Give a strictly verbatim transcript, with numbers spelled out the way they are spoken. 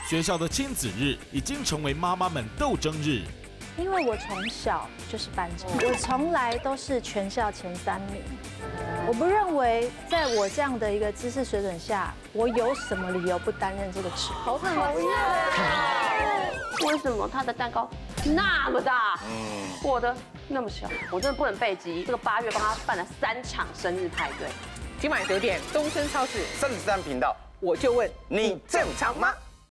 学校的亲子日已经成为妈妈们斗争日。 因为我从小就是班长，我从来都是全校前三名。我不认为在我这样的一个知识水准下，我有什么理由不担任这个职位？ 好讨厌！为什么他的蛋糕那么大，嗯，我的那么小？我真的不能背急。这个八月帮他办了三场生日派对。 今晚九点，东森超市三十三频道， 我就问你正常吗？